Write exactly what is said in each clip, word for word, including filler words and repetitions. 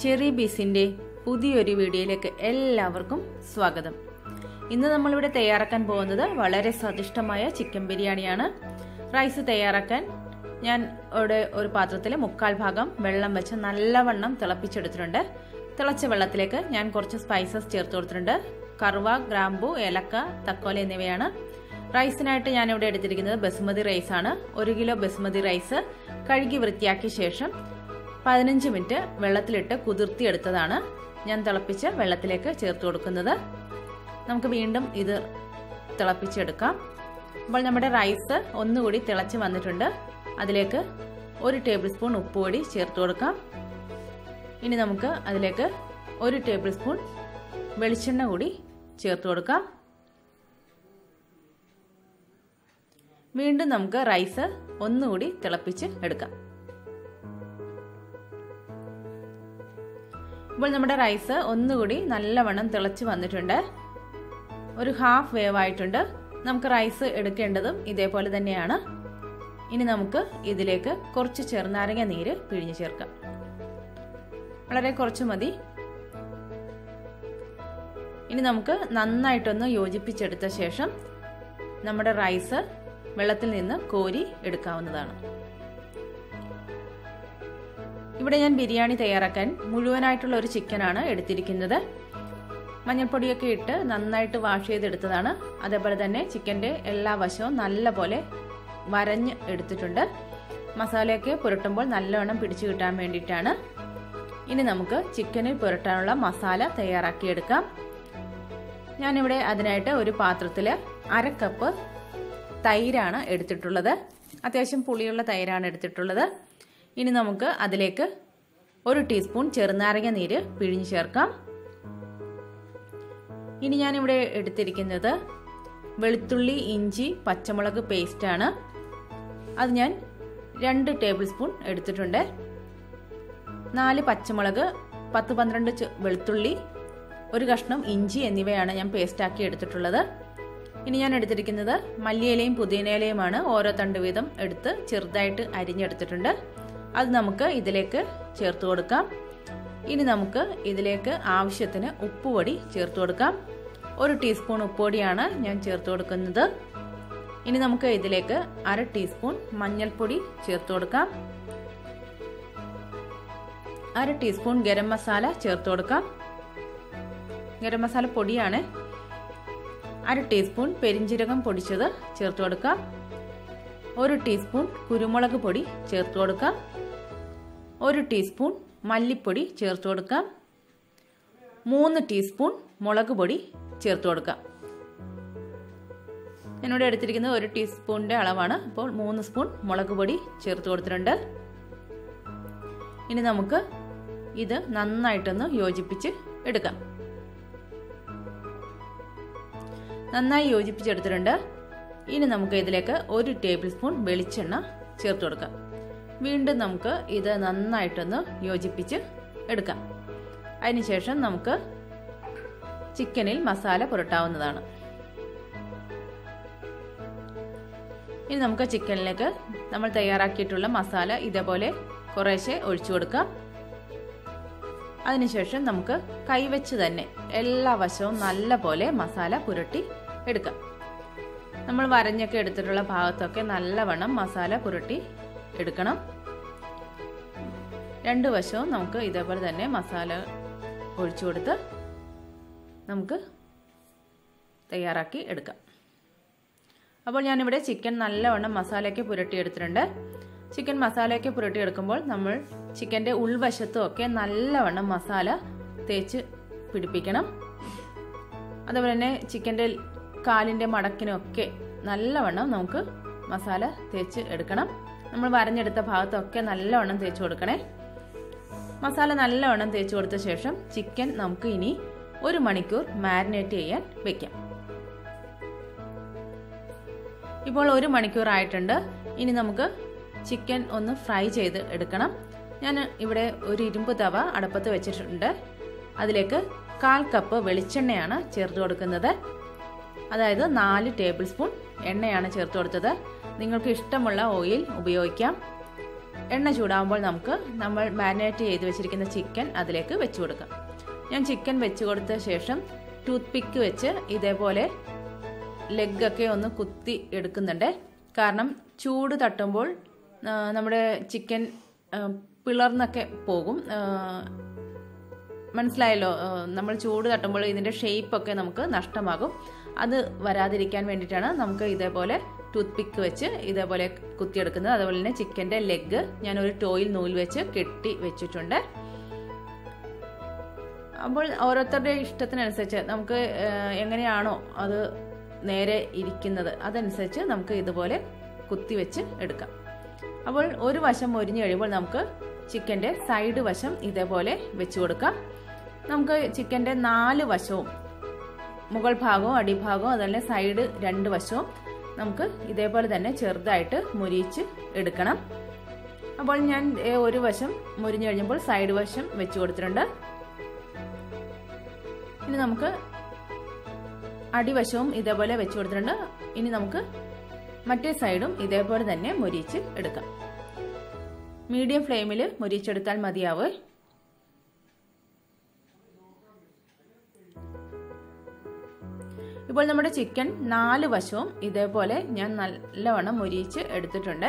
Cherry ബീസിന്റെ പുതിയൊരു വീഡിയോയിലേക്ക് എല്ലാവർക്കും സ്വാഗതം. ഇന്ന് നമ്മൾ ഇവിടെ തയ്യാറാക്കാൻ പോകുന്നത് വളരെ സ്വാദിഷ്ടമായ ചിക്കൻ ബിരിയാണിയാണ്. റൈസ് തയ്യാറാക്കാൻ ഞാൻ ഇവിടെ ഒരു പാത്രത്തിൽ മുക്കാൽ ഭാഗം വെള്ളം വെച്ച് നല്ലവണ്ണം തിളപ്പിച്ചെടുത്തിട്ടുണ്ട്. തിളച്ച വെള്ളത്തിലേക്ക് ഞാൻ കുറച്ച് സ്പൈസസ് ചേർത്ത് കൊടുത്തിട്ടുണ്ട്. കറുവ, ഗ്രാമ്പു, ഏലക്ക, തക്കോല എന്നിവയാണ്. റൈസിനായിട്ട് ഞാൻ ഇവിടെ എടുത്തിരിക്കുന്നത് ബസുമതി റൈസ് ആണ്. ഒരു കിലോ ബസുമതി റൈസ് കഴുകി വൃത്തിയാക്കിയ ശേഷം പതിനഞ്ച് മിനിറ്റ് വെള്ളത്തിലിട്ട് കുതിർത്തിയെടുത്തതാണ് ഞാൻ തിളപ്പിച്ച് വെള്ളത്തിലേക്ക് ചേർത്ത് കൊടുക്കുന്നത്. നമുക്ക് വീണ്ടും ഇത് തിളപ്പിച്ചെടുക്കാം. അപ്പോൾ നമ്മുടെ റൈസ് ഒന്നുകൂടി തിളച്ച് വന്നിട്ടുണ്ട്. അതിലേക്ക് ഒരു ടേബിൾ സ്പൂൺ ഉപ്പ് പൊടി ചേർത്ത് കൊടുക്കാം. ഇനി നമുക്ക് അതിലേക്ക് ഒരു ടേബിൾ സ്പൂൺ വെളിച്ചെണ്ണ കൂടി ചേർത്ത് കൊടുക്കാം. വീണ്ടും നമുക്ക് റൈസ് ഒന്നുകൂടി തിളപ്പിച്ച് എടുക്കാം. ഇപ്പോൾ നമ്മുടെ റൈസ് ഒന്നുകൂടി നല്ലവണ്ണം തിളച്ച് വന്നിട്ടുണ്ട്. ഒരു ഹാഫ് വേവ് ആയിട്ടുണ്ട്. നമുക്ക് റൈസ് എടുക്കേണ്ടതും ഇതേപോലെ തന്നെയാണ്. ഇനി നമുക്ക് ഇതിലേക്ക് കുറച്ച് ചെറുനാരങ്ങ നീര് പിഴിഞ്ഞ് ചേർക്കാം. വളരെ കുറച്ച് മതി. ഇനി നമുക്ക് നന്നായിട്ടൊന്ന് യോജിപ്പിച്ചെടുത്ത ശേഷം നമ്മുടെ റൈസ് വെള്ളത്തിൽ നിന്ന് കോരി എടുക്കാവുന്നതാണ്. ഇവിടെ ഞാൻ ബിരിയാണി തയ്യാറാക്കാൻ മുഴുവനായിട്ടുള്ള ഒരു ചിക്കനാണ് എടുത്തിരിക്കുന്നത്. മഞ്ഞൾപ്പൊടിയൊക്കെ ഇട്ട് നന്നായിട്ട് വാഷ് ചെയ്തെടുത്തതാണ്. അതേപോലെ തന്നെ ചിക്കൻ്റെ എല്ലാ വശവും നല്ലപോലെ വരഞ്ഞ് എടുത്തിട്ടുണ്ട്. മസാലയൊക്കെ പുരട്ടുമ്പോൾ നല്ലവണ്ണം പിടിച്ചു കിട്ടാൻ വേണ്ടിയിട്ടാണ്. ഇനി നമുക്ക് ചിക്കനിൽ പുരട്ടാനുള്ള മസാല തയ്യാറാക്കിയെടുക്കാം. ഞാനിവിടെ അതിനായിട്ട് ഒരു പാത്രത്തിൽ അര കപ്പ് തൈരാണ് എടുത്തിട്ടുള്ളത്. അത്യാവശ്യം പുളിയുള്ള തൈരാണ് എടുത്തിട്ടുള്ളത്. ഇനി നമുക്ക് അതിലേക്ക് ഒരു ടീസ്പൂൺ ചെറുനാരങ്ങ നീര് പിഴിഞ്ഞ് ചേർക്കാം. ഇനി ഞാനിവിടെ എടുത്തിരിക്കുന്നത് വെളുത്തുള്ളി, ഇഞ്ചി, പച്ചമുളക് പേസ്റ്റാണ്. അത് ഞാൻ രണ്ട് ടേബിൾ സ്പൂൺ എടുത്തിട്ടുണ്ട്. നാല് പച്ചമുളക്, പത്ത് പന്ത്രണ്ട് വെളുത്തുള്ളി, ഒരു കഷ്ണം ഇഞ്ചി എന്നിവയാണ് ഞാൻ പേസ്റ്റാക്കി എടുത്തിട്ടുള്ളത്. ഇനി ഞാൻ എടുത്തിരിക്കുന്നത് മല്ലിയിലയും പുതിനയിലയുമാണ്. ഓരോ തണ്ട് വീതം എടുത്ത് ചെറുതായിട്ട് അരിഞ്ഞെടുത്തിട്ടുണ്ട്. അത് നമുക്ക് ഇതിലേക്ക് ചേർത്ത് കൊടുക്കാം. ഇനി നമുക്ക് ഇതിലേക്ക് ആവശ്യത്തിന് ഉപ്പുപൊടി ചേർത്ത് കൊടുക്കാം. ഒരു ടീസ്പൂൺ ഉപ്പുപൊടിയാണ് ഞാൻ ചേർത്ത് കൊടുക്കുന്നത്. ഇനി നമുക്ക് ഇതിലേക്ക് അര ടീസ്പൂൺ മഞ്ഞൾപ്പൊടി ചേർത്ത് കൊടുക്കാം. അര ടീസ്പൂൺ ഗരം മസാല ചേർത്ത് കൊടുക്കാം. ഗരം മസാല പൊടിയാണ്. അര ടീസ്പൂൺ പെരിഞ്ജീരകം പൊടിച്ചത് ചേർത്ത് കൊടുക്കാം. ഒരു ടീസ്പൂൺ കുരുമുളക് പൊടി ചേർത്ത് കൊടുക്കാം. ഒരു ടീസ്പൂൺ മല്ലിപ്പൊടി ചേർത്ത് കൊടുക്കാം. മൂന്ന് ടീസ്പൂൺ മുളക് പൊടി ചേർത്ത് കൊടുക്കാം. ഞാനിവിടെ എടുത്തിരിക്കുന്നത് ഒരു ടീസ്പൂണിൻ്റെ അളവാണ്. അപ്പോൾ മൂന്ന് സ്പൂൺ മുളക് പൊടി ചേർത്ത് കൊടുത്തിട്ടുണ്ട്. ഇനി നമുക്ക് ഇത് നന്നായിട്ടൊന്ന് യോജിപ്പിച്ച് എടുക്കാം. നന്നായി യോജിപ്പിച്ചെടുത്തിട്ടുണ്ട്. ഇനി നമുക്ക് ഇതിലേക്ക് ഒരു ടേബിൾ സ്പൂൺ വെളിച്ചെണ്ണ ചേർത്ത് കൊടുക്കാം. വീണ്ടും നമുക്ക് ഇത് നന്നായിട്ടൊന്ന് യോജിപ്പിച്ച് എടുക്കാം. അതിനുശേഷം നമുക്ക് ചിക്കനിൽ മസാല പുരട്ടാവുന്നതാണ്. ഇനി നമുക്ക് ചിക്കനിലേക്ക് നമ്മൾ തയ്യാറാക്കിയിട്ടുള്ള മസാല ഇതേപോലെ കുറേശ്ശെ ഒഴിച്ചു കൊടുക്കാം. അതിനുശേഷം നമുക്ക് കൈവച്ച് തന്നെ എല്ലാ വശവും നല്ല പോലെ മസാല പുരട്ടി എടുക്കാം. നമ്മൾ വരഞ്ഞൊക്കെ എടുത്തിട്ടുള്ള ഭാഗത്തൊക്കെ നല്ലവണ്ണം മസാല പുരട്ടി എടുക്കണം. രണ്ട് വശവും നമുക്ക് ഇതേപോലെ തന്നെ മസാല ഒഴിച്ചു കൊടുത്ത് നമുക്ക് തയ്യാറാക്കി എടുക്കാം. അപ്പോൾ ഞാനിവിടെ ചിക്കൻ നല്ലവണ്ണം മസാലയൊക്കെ പുരട്ടിയെടുത്തിട്ടുണ്ട്. ചിക്കൻ മസാലയൊക്കെ പുരട്ടിയെടുക്കുമ്പോൾ നമ്മൾ ചിക്കൻ്റെ ഉൾവശത്തും ഒക്കെ നല്ലവണ്ണം മസാല തേച്ച് പിടിപ്പിക്കണം. അതുപോലെ തന്നെ ചിക്കൻ്റെ കാലിൻ്റെ മടക്കിനൊക്കെ നല്ലവണ്ണം നമുക്ക് മസാല തേച്ച് എടുക്കണം. നമ്മൾ വരഞ്ഞെടുത്ത ഭാഗത്തൊക്കെ നല്ലവണ്ണം തേച്ച് കൊടുക്കണേ. മസാല നല്ലവണ്ണം തേച്ച് കൊടുത്ത ശേഷം ചിക്കൻ നമുക്ക് ഇനി ഒരു മണിക്കൂർ മാരിനേറ്റ് ചെയ്യാൻ വെക്കാം. ഇപ്പോൾ ഒരു മണിക്കൂർ ആയിട്ടുണ്ട്. ഇനി നമുക്ക് ചിക്കൻ ഒന്ന് ഫ്രൈ ചെയ്ത് എടുക്കണം. ഞാൻ ഇവിടെ ഒരു ഇരുമ്പ് തവ അടുപ്പത്ത് വെച്ചിട്ടുണ്ട്. അതിലേക്ക് കാൽ കപ്പ് വെളിച്ചെണ്ണയാണ് ചേർത്ത് കൊടുക്കുന്നത്. അതായത് നാല് ടേബിൾ സ്പൂൺ എണ്ണയാണ് ചേർത്ത് കൊടുത്തത്. നിങ്ങൾക്ക് ഇഷ്ടമുള്ള ഓയിൽ ഉപയോഗിക്കാം. എണ്ണ ചൂടാകുമ്പോൾ നമുക്ക് നമ്മൾ മാരിനേറ്റ് ചെയ്ത് വെച്ചിരിക്കുന്ന ചിക്കൻ അതിലേക്ക് വെച്ച് കൊടുക്കാം. ഞാൻ ചിക്കൻ വെച്ച് കൊടുത്ത ശേഷം ടൂത്ത് പിക്ക് വെച്ച് ഇതേപോലെ ലെഗൊക്കെ ഒന്ന് കുത്തി എടുക്കുന്നുണ്ട്. കാരണം ചൂട് തട്ടുമ്പോൾ നമ്മുടെ ചിക്കൻ പിളർന്നൊക്കെ പോകും. മനസ്സിലായല്ലോ, നമ്മൾ ചൂട് തട്ടുമ്പോൾ ഇതിൻ്റെ ഷേപ്പൊക്കെ നമുക്ക് നഷ്ടമാകും. അത് വരാതിരിക്കാൻ വേണ്ടിയിട്ടാണ് നമുക്ക് ഇതേപോലെ ടൂത്ത് പിക്ക് വെച്ച് ഇതേപോലെ കുത്തിയെടുക്കുന്നത്. അതുപോലെ തന്നെ ചിക്കൻ്റെ ലെഗ് ഞാൻ ഒരു ടോയിൽ നൂൽ വെച്ച് കെട്ടി വെച്ചിട്ടുണ്ട്. അപ്പോൾ ഓരോരുത്തരുടെ ഇഷ്ടത്തിനനുസരിച്ച് നമുക്ക് എങ്ങനെയാണോ അത് നേരെ ഇരിക്കുന്നത് അതനുസരിച്ച് നമുക്ക് ഇതുപോലെ കുത്തി വെച്ച് എടുക്കാം. അപ്പോൾ ഒരു വശം മൊരിഞ്ഞ് കഴിയുമ്പോൾ നമുക്ക് ചിക്കൻ്റെ സൈഡ് വശം ഇതേപോലെ വെച്ച് കൊടുക്കാം. നമുക്ക് ചിക്കൻ്റെ നാല് വശവും മുകൾ ഭാഗവും അടിഭാഗവും അതുപോലെ സൈഡ് രണ്ട് വശവും നമുക്ക് ഇതേപോലെ തന്നെ ചെറുതായിട്ട് മൊരിയിച്ച് എടുക്കണം. അപ്പോൾ ഞാൻ ഒരു വശം മൊരിഞ്ഞ് കഴിഞ്ഞപ്പോൾ സൈഡ് വശം വെച്ച് കൊടുത്തിട്ടുണ്ട്. ഇനി നമുക്ക് അടിവശവും ഇതേപോലെ വെച്ച് കൊടുത്തിട്ടുണ്ട്. ഇനി നമുക്ക് മറ്റേ സൈഡും ഇതേപോലെ തന്നെ മൊരിയിച്ച് എടുക്കാം. മീഡിയം ഫ്ലെയിമിൽ മൊരിയിച്ചെടുത്താൽ മതിയാവേ. ഇപ്പോൾ നമ്മുടെ ചിക്കൻ നാല് വശവും ഇതേപോലെ ഞാൻ നല്ലവണ്ണം മൊരിയിച്ച് എടുത്തിട്ടുണ്ട്.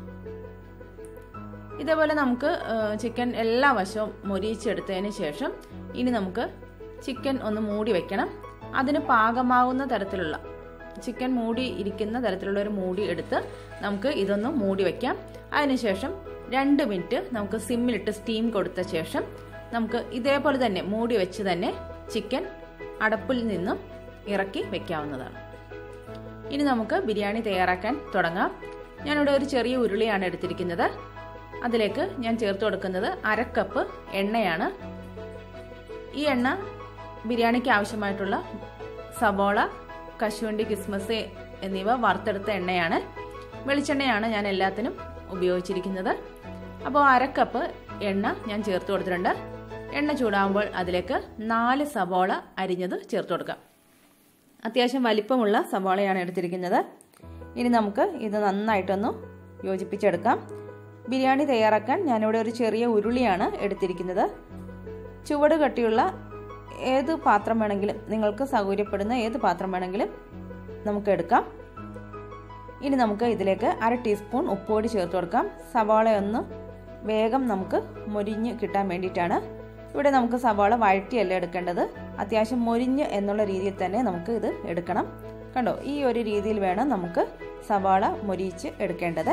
ഇതേപോലെ നമുക്ക് ചിക്കൻ എല്ലാ വശവും മൊരിയിച്ചെടുത്തതിന് ശേഷം ഇനി നമുക്ക് ചിക്കൻ ഒന്ന് മൂടി വെക്കണം. അതിന് പാകമാവുന്ന തരത്തിലുള്ള ചിക്കൻ മൂടി ഇരിക്കുന്ന തരത്തിലുള്ള ഒരു മൂടി എടുത്ത് നമുക്ക് ഇതൊന്ന് മൂടി വയ്ക്കാം. അതിനുശേഷം രണ്ട് മിനിറ്റ് നമുക്ക് സിമ്മിലിട്ട് സ്റ്റീം കൊടുത്ത ശേഷം നമുക്ക് ഇതേപോലെ തന്നെ മൂടി വെച്ച് തന്നെ ചിക്കൻ അടപ്പിൽ നിന്നും ഇറക്കി വെക്കാവുന്നതാണ്. ഇനി നമുക്ക് ബിരിയാണി തയ്യാറാക്കാൻ തുടങ്ങാം. ഞാനിവിടെ ഒരു ചെറിയ ഉരുളിയാണ് എടുത്തിരിക്കുന്നത്. അതിലേക്ക് ഞാൻ ചേർത്ത് കൊടുക്കുന്നത് അര കപ്പ് എണ്ണയാണ്. ഈ എണ്ണ ബിരിയാണിക്ക് ആവശ്യമായിട്ടുള്ള സവോള, കശുവണ്ടി, കിസ്മസ് എന്നിവ വറുത്തെടുത്ത എണ്ണയാണ്. വെളിച്ചെണ്ണയാണ് ഞാൻ എല്ലാത്തിനും ഉപയോഗിച്ചിരിക്കുന്നത്. അപ്പോൾ അര കപ്പ് എണ്ണ ഞാൻ ചേർത്ത് കൊടുത്തിട്ടുണ്ട്. എണ്ണ ചൂടാകുമ്പോൾ അതിലേക്ക് നാല് സവോള അരിഞ്ഞത് ചേർത്ത് കൊടുക്കാം. അത്യാവശ്യം വലിപ്പമുള്ള സവോളയാണ് എടുത്തിരിക്കുന്നത്. ഇനി നമുക്ക് ഇത് നന്നായിട്ടൊന്ന് യോജിപ്പിച്ചെടുക്കാം. ബിരിയാണി തയ്യാറാക്കാൻ ഞാനിവിടെ ഒരു ചെറിയ ഉരുളിയാണ് എടുത്തിരിക്കുന്നത്. ചുവട് കട്ടിയുള്ള ഏത് പാത്രം വേണമെങ്കിലും, നിങ്ങൾക്ക് സൗകര്യപ്പെടുന്ന ഏത് പാത്രം വേണമെങ്കിലും നമുക്ക് എടുക്കാം. ഇനി നമുക്ക് ഇതിലേക്ക് അര ടീസ്പൂൺ ഉപ്പുപൊടി ചേർത്ത് കൊടുക്കാം. സവാള ഒന്ന് വേഗം നമുക്ക് മൊരിഞ്ഞ് കിട്ടാൻ വേണ്ടിയിട്ടാണ്. ഇവിടെ നമുക്ക് സവാള വഴറ്റിയല്ല എടുക്കേണ്ടത്, അത്യാവശ്യം മൊരിഞ്ഞ് എന്നുള്ള രീതിയിൽ തന്നെ നമുക്ക് ഇത് എടുക്കണം. കണ്ടോ, ഈ ഒരു രീതിയിൽ വേണം നമുക്ക് സവാള മൊരിയിച്ച് എടുക്കേണ്ടത്.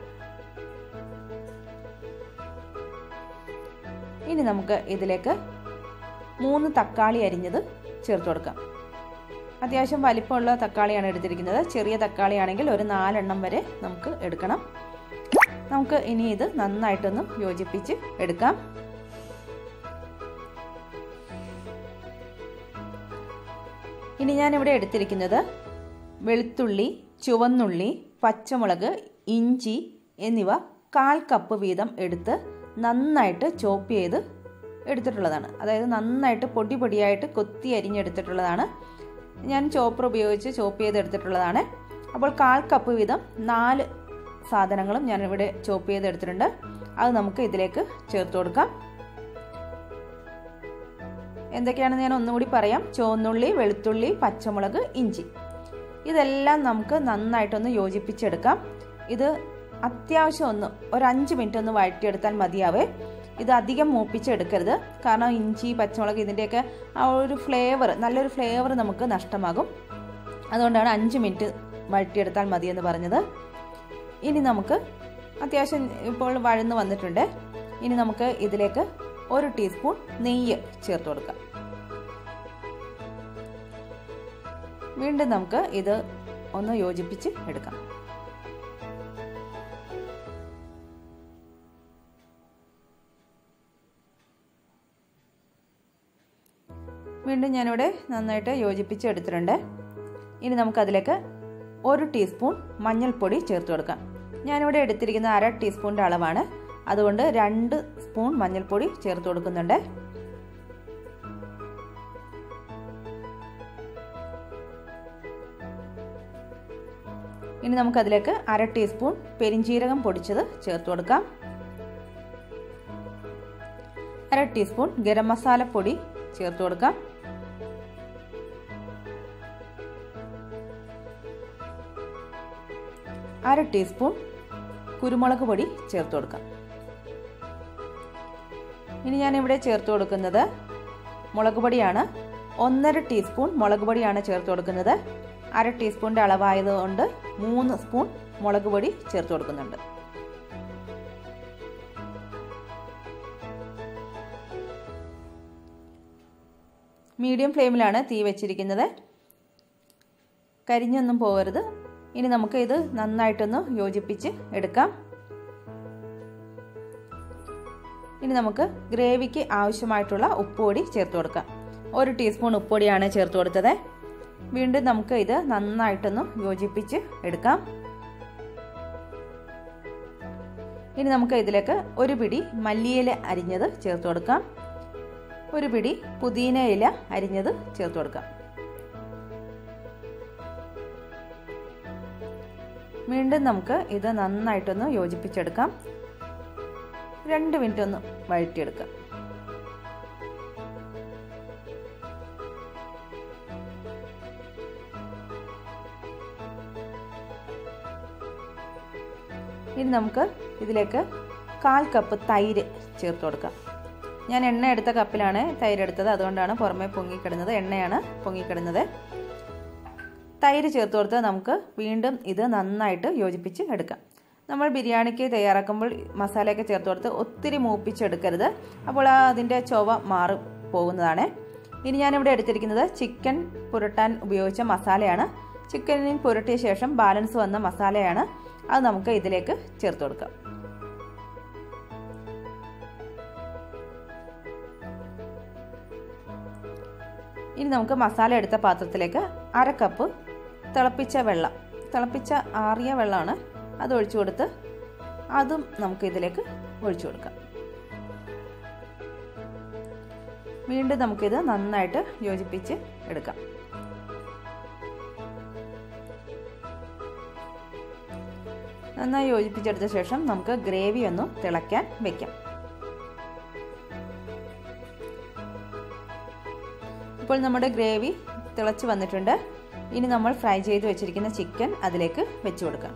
ഇനി നമുക്ക് ഇതിലേക്ക് മൂന്ന് തക്കാളി അരിഞ്ഞത് ചേർത്ത് കൊടുക്കാം. അത്യാവശ്യം വലിപ്പമുള്ള തക്കാളിയാണ് എടുത്തിരിക്കുന്നത്. ചെറിയ തക്കാളിയാണെങ്കിൽ ഒരു നാലെണ്ണം വരെ നമുക്ക് എടുക്കണം. നമുക്ക് ഇനി ഇത് നന്നായിട്ടൊന്ന് യോജിപ്പിച്ച് എടുക്കാം. ഇനി ഞാനിവിടെ എടുത്തിരിക്കുന്നത് വെളുത്തുള്ളി, ചുവന്നുള്ളി, പച്ചമുളക്, ഇഞ്ചി എന്നിവ കാൽ കപ്പ് വീതം എടുത്ത് നന്നായിട്ട് ചോപ്പ് ചെയ്ത് എടുത്തിട്ടുള്ളതാണ്. അതായത് നന്നായിട്ട് പൊടി പൊടിയായിട്ട് കൊത്തി അരിഞ്ഞെടുത്തിട്ടുള്ളതാണ്. ഞാൻ ചോപ്പർ ഉപയോഗിച്ച് ചോപ്പ് ചെയ്തെടുത്തിട്ടുള്ളതാണ്. അപ്പോൾ കാൽ കപ്പ് വീതം നാല് സാധനങ്ങളും ഞാനിവിടെ ചോപ്പ് ചെയ്തെടുത്തിട്ടുണ്ട്. അത് നമുക്ക് ഇതിലേക്ക് ചേർത്ത് കൊടുക്കാം. എന്തൊക്കെയാണെന്ന് ഞാൻ ഒന്നുകൂടി പറയാം. ചുവന്നുള്ളി, വെളുത്തുള്ളി, പച്ചമുളക്, ഇഞ്ചി, ഇതെല്ലാം നമുക്ക് നന്നായിട്ടൊന്ന് യോജിപ്പിച്ചെടുക്കാം. ഇത് അത്യാവശ്യം ഒന്ന് ഒരു അഞ്ച് മിനിറ്റ് ഒന്ന് വഴറ്റിയെടുത്താൽ മതിയാവേ. ഇത് അധികം മൂപ്പിച്ചെടുക്കരുത്. കാരണം ഇഞ്ചി, പച്ചമുളക് ഇതിൻ്റെയൊക്കെ ആ ഒരു ഫ്ലേവർ, നല്ലൊരു ഫ്ലേവർ നമുക്ക് നഷ്ടമാകും. അതുകൊണ്ടാണ് അഞ്ച് മിനിറ്റ് വഴറ്റിയെടുത്താൽ മതി എന്ന് പറഞ്ഞത്. ഇനി നമുക്ക് അത്യാവശ്യം ഇപ്പോൾ വഴന്ന് വന്നിട്ടുണ്ട്. ഇനി നമുക്ക് ഇതിലേക്ക് ഒരു ടീസ്പൂൺ നെയ്യ് ചേർത്ത് കൊടുക്കാം. വീണ്ടും നമുക്ക് ഇത് ഒന്ന് യോജിപ്പിച്ച് എടുക്കാം. വീണ്ടും ഞാനിവിടെ നന്നായിട്ട് യോജിപ്പിച്ച് എടുത്തിട്ടുണ്ട്. ഇനി നമുക്കതിലേക്ക് ഒരു ടീസ്പൂൺ മഞ്ഞൾപ്പൊടി ചേർത്ത് കൊടുക്കാം. ഞാനിവിടെ എടുത്തിരിക്കുന്ന അര ടീസ്പൂണിൻ്റെ അളവാണ്. അതുകൊണ്ട് രണ്ട് സ്പൂൺ മഞ്ഞൾപ്പൊടി ചേർത്ത് കൊടുക്കുന്നുണ്ട്. ഇനി നമുക്കതിലേക്ക് അര ടീസ്പൂൺ പെരിഞ്ജീരകം പൊടിച്ചത് ചേർത്ത് കൊടുക്കാം. ടീസ്പൂൺ ഗരം മസാലപ്പൊടി ചേർത്ത് കൊടുക്കാം. അര ടീസ്പൂൺ കുരുമുളക് പൊടി ചേർത്ത് കൊടുക്കാം. ഇനി ഞാനിവിടെ ചേർത്ത് കൊടുക്കുന്നത് മുളക് പൊടിയാണ്. ഒന്നര ടീസ്പൂൺ മുളക് പൊടിയാണ് ചേർത്ത് കൊടുക്കുന്നത്. അര ടീസ്പൂണിൻ്റെ അളവായതുകൊണ്ട് മൂന്ന് സ്പൂൺ മുളക് പൊടി ചേർത്ത് കൊടുക്കുന്നുണ്ട്. മീഡിയം ഫ്ലെയിമിലാണ് തീ വെച്ചിരിക്കുന്നത്. കരിഞ്ഞൊന്നും പോകരുത്. ഇനി നമുക്ക് ഇത് നന്നായിട്ടൊന്ന് യോജിപ്പിച്ച് എടുക്കാം. ഇനി നമുക്ക് ഗ്രേവിക്ക് ആവശ്യമായിട്ടുള്ള ഉപ്പുപൊടി ചേർത്ത് കൊടുക്കാം. ഒരു ടീസ്പൂൺ ഉപ്പുപൊടിയാണ് ചേർത്ത് കൊടുത്തത്. വീണ്ടും നമുക്ക് ഇത് നന്നായിട്ടൊന്ന് യോജിപ്പിച്ച് എടുക്കാം. ഇനി നമുക്ക് ഇതിലേക്ക് ഒരു പിടി മല്ലിയില അരിഞ്ഞത് ചേർത്ത് കൊടുക്കാം. ഒരു പിടി പുതിന ഇല അരിഞ്ഞത് ചേർത്ത് കൊടുക്കാം. വീണ്ടും നമുക്ക് ഇത് നന്നായിട്ടൊന്ന് യോജിപ്പിച്ചെടുക്കാം. രണ്ട് മിനിറ്റ് ഒന്ന് വഴറ്റിയെടുക്കാം. ഇനി നമുക്ക് ഇതിലേക്ക് കാൽ കപ്പ് തൈര് ചേർത്ത് കൊടുക്കാം. ഞാൻ എണ്ണ എടുത്ത കപ്പിലാണ് തൈര് എടുത്തത്, അതുകൊണ്ടാണ് പുറമെ പൊങ്ങിക്കിടുന്നത്. എണ്ണയാണ് പൊങ്ങിക്കിടുന്നത്. തൈര് ചേർത്ത് കൊടുത്ത് നമുക്ക് വീണ്ടും ഇത് നന്നായിട്ട് യോജിപ്പിച്ച് എടുക്കാം. നമ്മൾ ബിരിയാണിക്ക് തയ്യാറാക്കുമ്പോൾ മസാലയൊക്കെ ചേർത്ത് കൊടുത്ത് ഒത്തിരി മൂപ്പിച്ചെടുക്കരുത്, അപ്പോൾ അതിൻ്റെ ചൊവ മാറി പോകുന്നതാണ്. ഇനി ഞാനിവിടെ എടുത്തിരിക്കുന്നത് ചിക്കൻ പുരട്ടാൻ ഉപയോഗിച്ച മസാലയാണ്. ചിക്കനിൽ പുരട്ടിയ ശേഷം ബാലൻസ് വന്ന മസാലയാണ്. അത് നമുക്ക് ഇതിലേക്ക് ചേർത്ത് കൊടുക്കാം. ഇനി നമുക്ക് മസാല എടുത്ത പാത്രത്തിലേക്ക് അര കപ്പ് തിളപ്പിച്ച വെള്ളം, തിളപ്പിച്ച ആറിയ വെള്ളമാണ്, അത് ഒഴിച്ചു കൊടുത്ത് അതും നമുക്ക് ഇതിലേക്ക് ഒഴിച്ചു കൊടുക്കാം. വീണ്ടും നമുക്കിത് നന്നായിട്ട് യോജിപ്പിച്ച് എടുക്കാം. നന്നായി യോജിപ്പിച്ചെടുത്ത ശേഷം നമുക്ക് ഗ്രേവി ഒന്ന് തിളയ്ക്കാൻ വെക്കാം. ഇപ്പോൾ നമ്മുടെ ഗ്രേവി തിളച്ച് വന്നിട്ടുണ്ട്. ഇനി നമ്മൾ ഫ്രൈ ചെയ്ത് വെച്ചിരിക്കുന്ന ചിക്കൻ അതിലേക്ക് വെച്ച് കൊടുക്കാം.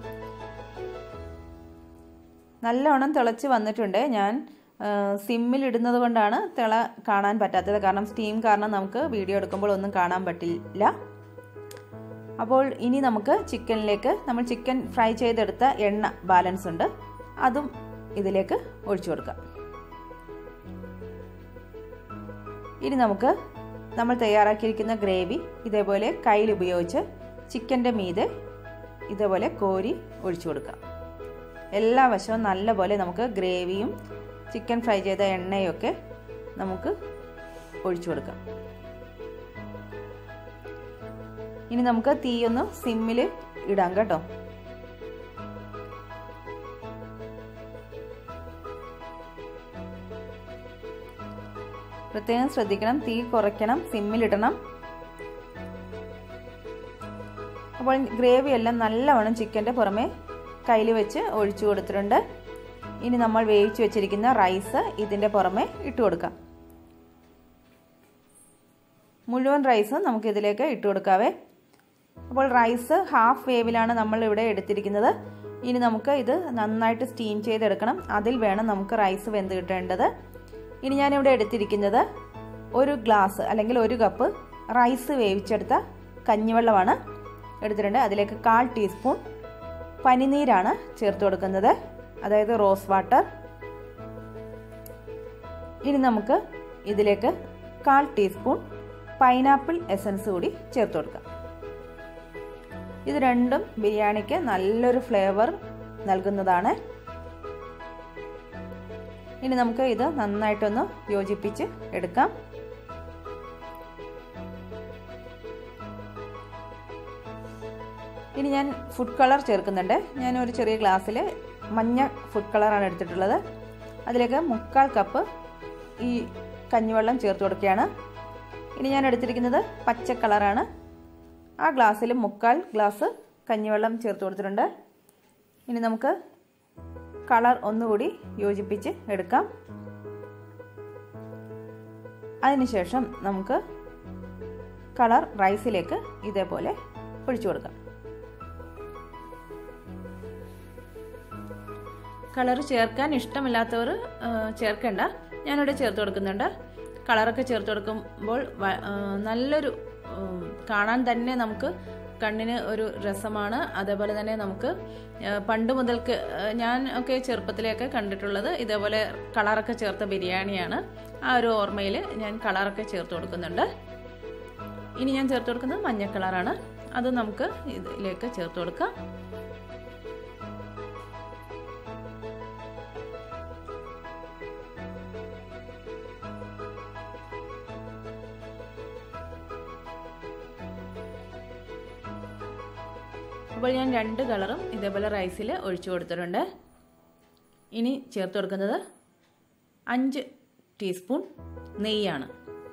നല്ലോണം തിളച്ച് വന്നിട്ടുണ്ട്. ഞാൻ സിമ്മിൽ ഇടുന്നത് കൊണ്ടാണ് തിള കാണാൻ പറ്റാത്തത്, കാരണം സ്റ്റീം കാരണം നമുക്ക് വീഡിയോ എടുക്കുമ്പോൾ ഒന്നും കാണാൻ പറ്റില്ല. അപ്പോൾ ഇനി നമുക്ക് ചിക്കനിലേക്ക് നമ്മൾ ചിക്കൻ ഫ്രൈ ചെയ്തെടുത്ത എണ്ണ ബാലൻസ് ഉണ്ട്, അതും ഇതിലേക്ക് ഒഴിച്ചു കൊടുക്കാം. ഇനി നമുക്ക് നമ്മൾ തയ്യാറാക്കിയിരിക്കുന്ന ഗ്രേവി ഇതേപോലെ കയ്യിൽ ഉപയോഗിച്ച് ചിക്കൻ്റെ മീതെ ഇതേപോലെ കോരി ഒഴിച്ചു കൊടുക്കാം. എല്ലാ വശവും നല്ലപോലെ നമുക്ക് ഗ്രേവിയും ചിക്കൻ ഫ്രൈ ചെയ്ത എണ്ണയൊക്കെ നമുക്ക് ഒഴിച്ചു കൊടുക്കാം. ഇനി നമുക്ക് തീയൊന്ന് സിമ്മിൽ ഇടാം കേട്ടോ. പ്രത്യേകം ശ്രദ്ധിക്കണം, തീ കുറയ്ക്കണം, സിമ്മിലിടണം. അപ്പോൾ ഗ്രേവി എല്ലാം നല്ലവണ്ണം ചിക്കൻ്റെ പുറമെ കയ്യിൽ വെച്ച് ഒഴിച്ചു കൊടുത്തിട്ടുണ്ട്. ഇനി നമ്മൾ വേവിച്ച് വെച്ചിരിക്കുന്ന റൈസ് ഇതിൻ്റെ പുറമെ ഇട്ട് കൊടുക്കാം. മുഴുവൻ റൈസും നമുക്ക് ഇതിലേക്ക് ഇട്ട് കൊടുക്കാവേ. അപ്പോൾ റൈസ് ഹാഫ് വേവിലാണ് നമ്മൾ ഇവിടെ എടുത്തിരിക്കുന്നത്. ഇനി നമുക്ക് ഇത് നന്നായിട്ട് സ്റ്റീം ചെയ്തെടുക്കണം. അതിൽ വേണം നമുക്ക് റൈസ് വെന്ത് കിട്ടേണ്ടത്. ഇനി ഞാനിവിടെ എടുത്തിരിക്കുന്നത് ഒരു ഗ്ലാസ് അല്ലെങ്കിൽ ഒരു കപ്പ് റൈസ് വേവിച്ചെടുത്ത കഞ്ഞിവെള്ളമാണ് എടുത്തിട്ടുണ്ട്. അതിലേക്ക് കാൽ ടീസ്പൂൺ പനിനീരാണ് ചേർത്ത് കൊടുക്കുന്നത്, അതായത് റോസ് വാട്ടർ. ഇനി നമുക്ക് ഇതിലേക്ക് കാൽ ടീസ്പൂൺ പൈനാപ്പിൾ എസൻസ് കൂടി ചേർത്ത് കൊടുക്കാം. ഇത് രണ്ടും ബിരിയാണിക്ക് നല്ലൊരു ഫ്ലേവർ നൽകുന്നതാണ്. ഇനി നമുക്ക് ഇത് നന്നായിട്ടൊന്ന് യോജിപ്പിച്ച് എടുക്കാം. ഇനി ഞാൻ ഫുഡ് കളർ ചേർക്കുന്നുണ്ട്. ഞാൻ ഒരു ചെറിയ ഗ്ലാസ്സിൽ മഞ്ഞ ഫുഡ് കളറാണ് എടുത്തിട്ടുള്ളത്. അതിലേക്ക് മുക്കാൽ കപ്പ് ഈ കഞ്ഞിവെള്ളം ചേർത്ത് കൊടുക്കുകയാണ്. ഇനി ഞാൻ എടുത്തിരിക്കുന്നത് പച്ച കളറാണ്. ആ ഗ്ലാസ്സിൽ മുക്കാൽ ഗ്ലാസ് കഞ്ഞിവെള്ളം ചേർത്ത് കൊടുത്തിട്ടുണ്ട്. ഇനി നമുക്ക് കളർ ഒന്നുകൂടി യോജിപ്പിച്ച് എടുക്കാം. അതിനുശേഷം നമുക്ക് കളർ റൈസിലേക്ക് ഇതേപോലെ ഒഴിച്ചു കൊടുക്കാം. കളർ ചേർക്കാൻ ഇഷ്ടമില്ലാത്തവർ ചേർക്കേണ്ട, ഞാനിവിടെ ചേർത്ത് കൊടുക്കുന്നുണ്ട്. കളറൊക്കെ ചേർത്ത് കൊടുക്കുമ്പോൾ നല്ലൊരു കാണാൻ തന്നെ നമുക്ക് കണ്ണിന് ഒരു രസമാണ്. അതേപോലെ തന്നെ നമുക്ക് പണ്ട് മുതൽക്ക് ഞാൻ ഒക്കെ ചെറുപ്പത്തിലേക്ക് കണ്ടിട്ടുള്ളത് ഇതേപോലെ കളറൊക്കെ ചേർത്ത ബിരിയാണിയാണ്. ആ ഒരു ഓർമ്മയിൽ ഞാൻ കളറൊക്കെ ചേർത്ത് കൊടുക്കുന്നുണ്ട്. ഇനി ഞാൻ ചേർത്ത് കൊടുക്കുന്നത് മഞ്ഞ കളറാണ്. അത് നമുക്ക് ഇതിലേക്ക് ചേർത്ത് കൊടുക്കാം. അപ്പോൾ ഞാൻ രണ്ട് കളറും ഇതേപോലെ റൈസിൽ ഒഴിച്ചു കൊടുത്തിട്ടുണ്ട്. ഇനി ചേർത്ത് കൊടുക്കുന്നത് അഞ്ച് ടീസ്പൂൺ നെയ്യാണ്.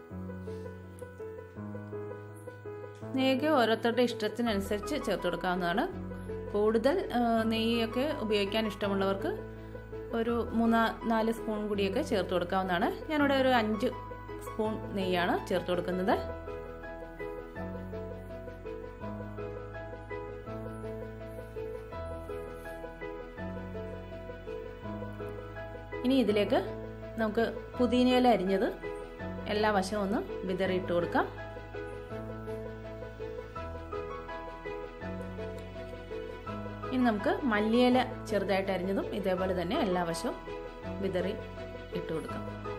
നെയ്യൊക്കെ ഓരോരുത്തരുടെ ഇഷ്ടത്തിനനുസരിച്ച് ചേർത്ത് കൊടുക്കാവുന്നതാണ്. കൂടുതൽ നെയ്യൊക്കെ ഉപയോഗിക്കാൻ ഇഷ്ടമുള്ളവർക്ക് ഒരു മൂന്നാ നാല് സ്പൂൺ കൂടിയൊക്കെ ചേർത്ത് കൊടുക്കാവുന്നതാണ്. ഞാനിവിടെ ഒരു അഞ്ച് സ്പൂൺ നെയ്യാണ് ചേർത്ത് കൊടുക്കുന്നത്. ഇനി ഇതിലേക്ക് നമുക്ക് പുതിനയില അരിഞ്ഞത് എല്ലാ വശവും ഒന്ന് വിതറിയിട്ട് കൊടുക്കാം. ഇനി നമുക്ക് മല്ലിയില ചെറുതായിട്ട് അരിഞ്ഞതും ഇതേപോലെ തന്നെ എല്ലാ വശവും വിതറി ഇട്ട് കൊടുക്കാം.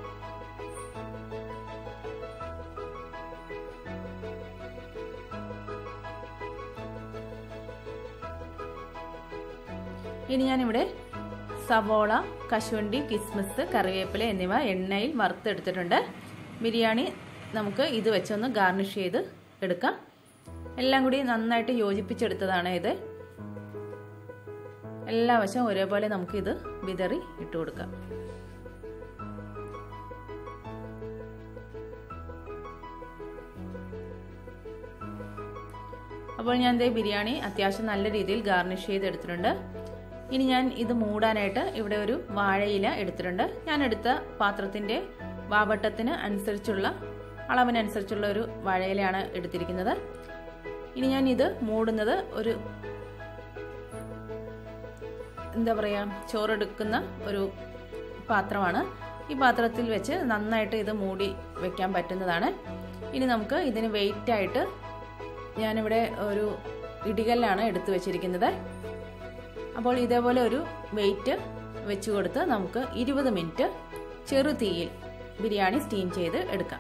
ഇനി ഞാനിവിടെ സവോള, കശുവണ്ടി, കിസ്മിസ്, കറിവേപ്പില എന്നിവ എണ്ണയിൽ വറുത്തെടുത്തിട്ടുണ്ട്. ബിരിയാണി നമുക്ക് ഇത് വെച്ചൊന്ന് ഗാർണിഷ് ചെയ്ത് എടുക്കാം. എല്ലാം കൂടി നന്നായിട്ട് യോജിപ്പിച്ചെടുത്തതാണ് ഇത്. എല്ലാ വശവും ഒരേപോലെ നമുക്ക് ഇത് വിതറി ഇട്ട് കൊടുക്കാം. അപ്പോൾ ഞാൻ ദേ ബിരിയാണി അത്യാവശ്യം നല്ല രീതിയിൽ ഗാർണിഷ് ചെയ്തെടുത്തിട്ടുണ്ട്. ഇനി ഞാൻ ഇത് മൂടാനായിട്ട് ഇവിടെ ഒരു വാഴയില എടുത്തിട്ടുണ്ട്. ഞാൻ എടുത്ത പാത്രത്തിൻ്റെ വാവട്ടത്തിന് അനുസരിച്ചുള്ള അളവിനനുസരിച്ചുള്ള ഒരു വാഴയിലയാണ് എടുത്തിരിക്കുന്നത്. ഇനി ഞാൻ ഇത് മൂടുന്നത് ഒരു എന്താ പറയുക ചോറെടുക്കുന്ന ഒരു പാത്രമാണ്. ഈ പാത്രത്തിൽ വെച്ച് നന്നായിട്ട് ഇത് മൂടി വെക്കാൻ പറ്റുന്നതാണ്. ഇനി നമുക്ക് ഇതിന് വെയിറ്റായിട്ട് ഞാനിവിടെ ഒരു ഇടികല്ലാണ് എടുത്തു വെച്ചിരിക്കുന്നത്. അപ്പോൾ ഇതേപോലെ ഒരു വെയിറ്റ് വെച്ച് കൊടുത്ത് നമുക്ക് ഇരുപത് മിനിറ്റ് ചെറു തീയിൽ ബിരിയാണി സ്റ്റീം ചെയ്ത് എടുക്കാം.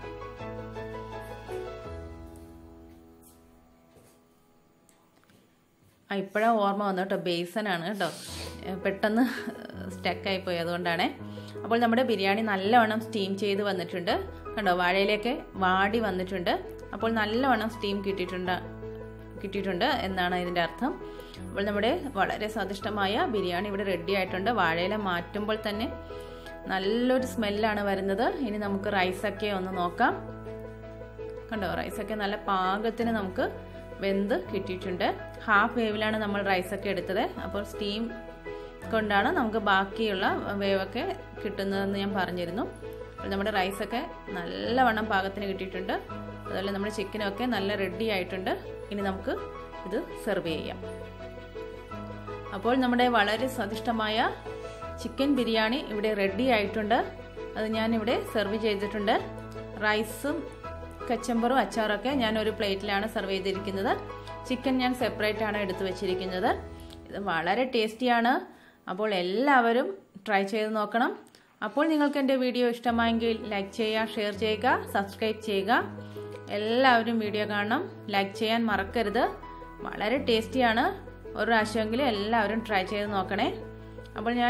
ഇപ്പോഴാണ് ഓർമ്മ വന്നു കേട്ടോ, ബേസനാണ് കേട്ടോ, പെട്ടെന്ന് സ്റ്റക്കായി പോയി, അതുകൊണ്ടാണ്. അപ്പോൾ നമ്മുടെ ബിരിയാണി നല്ലവണ്ണം സ്റ്റീം ചെയ്ത് വന്നിട്ടുണ്ട് കണ്ടോ, വാഴയിലേക്ക് വാടി വന്നിട്ടുണ്ട്. അപ്പോൾ നല്ലവണ്ണം സ്റ്റീം കിട്ടിയിട്ടുണ്ട് കിട്ടിയിട്ടുണ്ട് എന്നാണ് ഇതിൻ്റെ അർത്ഥം. അപ്പോൾ നമ്മുടെ വളരെ സ്വാദിഷ്ടമായ ബിരിയാണി ഇവിടെ റെഡി ആയിട്ടുണ്ട്. വാഴയില മാറ്റുമ്പോൾ തന്നെ നല്ലൊരു സ്മെല്ലാണ് വരുന്നത്. ഇനി നമുക്ക് റൈസൊക്കെ ഒന്ന് നോക്കാം. കണ്ടോ, റൈസൊക്കെ നല്ല പാകത്തിന് നമുക്ക് വെന്ത് കിട്ടിയിട്ടുണ്ട്. ഹാഫ് വേവിലാണ് നമ്മൾ റൈസൊക്കെ എടുത്തത്. അപ്പോൾ സ്റ്റീം കൊണ്ടാണ് നമുക്ക് ബാക്കിയുള്ള വേവൊക്കെ കിട്ടുന്നതെന്ന് ഞാൻ പറഞ്ഞിരുന്നു. അപ്പോൾ നമ്മുടെ റൈസൊക്കെ നല്ലവണ്ണം പാകത്തിന് കിട്ടിയിട്ടുണ്ട്. അതുപോലെ നമ്മുടെ ചിക്കനൊക്കെ നല്ല റെഡി ആയിട്ടുണ്ട്. ഇനി നമുക്ക് ഇത് സെർവ് ചെയ്യാം. അപ്പോൾ നമ്മുടെ വളരെ സ്വാദിഷ്ടമായ ചിക്കൻ ബിരിയാണി ഇവിടെ റെഡി ആയിട്ടുണ്ട്. അത് ഞാനിവിടെ സെർവ് ചെയ്തിട്ടുണ്ട്. റൈസും കച്ചമ്പറും അച്ചാറൊക്കെ ഞാൻ ഒരു പ്ലേറ്റിലാണ് സെർവ് ചെയ്തിരിക്കുന്നത്. ചിക്കൻ ഞാൻ സെപ്പറേറ്റ് ആണ് എടുത്തു വെച്ചിരിക്കുന്നത്. ഇത് വളരെ ടേസ്റ്റിയാണ്. അപ്പോൾ എല്ലാവരും ട്രൈ ചെയ്ത് നോക്കണം. അപ്പോൾ നിങ്ങൾക്ക് എൻ്റെ വീഡിയോ ഇഷ്ടമായെങ്കിൽ ലൈക്ക് ചെയ്യുക, ഷെയർ ചെയ്യുക, സബ്സ്ക്രൈബ് ചെയ്യുക. എല്ലാവരും വീഡിയോ കാണണം, ലൈക്ക് ചെയ്യാൻ മറക്കരുത്. വളരെ ടേസ്റ്റിയാണ്. ഒരു പ്രാവശ്യമെങ്കിലും എല്ലാവരും ട്രൈ ചെയ്ത് നോക്കണേ. അപ്പോൾ ഞാൻ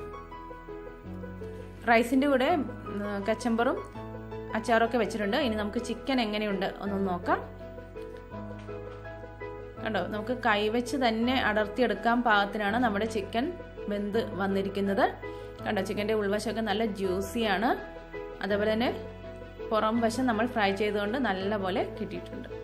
റൈസിൻ്റെ കൂടെ കച്ചമ്പറും അച്ചാറൊക്കെ വെച്ചിട്ടുണ്ട്. ഇനി നമുക്ക് ചിക്കൻ എങ്ങനെയുണ്ട് ഒന്ന് നോക്കാം. കണ്ടോ, നമുക്ക് കൈവച്ച് തന്നെ അടർത്തിയെടുക്കാൻ പാകത്തിനാണ് നമ്മുടെ ചിക്കൻ വെന്ത് വന്നിരിക്കുന്നത്. കണ്ടോ, ചിക്കൻ്റെ ഉൾവശമൊക്കെ നല്ല ജ്യൂസിയാണ്. അതേപോലെ തന്നെ പുറം വശം നമ്മൾ ഫ്രൈ ചെയ്തുകൊണ്ട് നല്ലപോലെ കിട്ടിയിട്ടുണ്ട്.